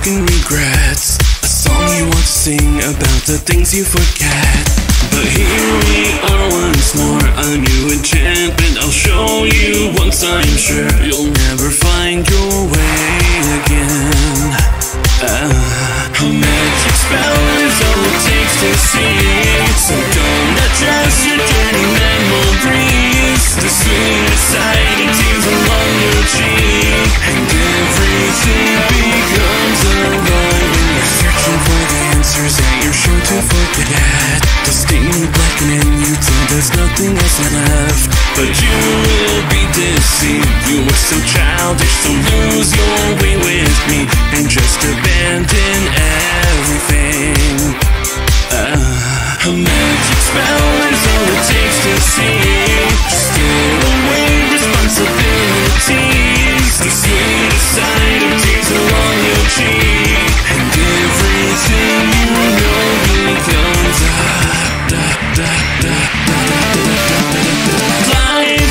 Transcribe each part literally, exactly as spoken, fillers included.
broken regrets, a song you want to sing about the things you forget. But here we are once more, a new enchantment I'll show you. Once I'm sure you'll never find your way again. uh, A magic spell is all it takes to see, so don't address your dirty memories. The sweetest sighting tears along your cheek, and everything becomes alive when you're searching for the answers that you're sure to forget. The sting blackening you till there's nothing else left, but you will be deceived. You were so childish, so lose your way with me and just abandon everything. uh, A magic spell is all it takes to see. Just get away responsibilities. The sweetest side of tears along your cheek, and everything you know becomes a da, da, da, da, da, da, da, da, da, life.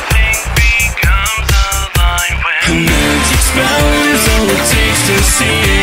See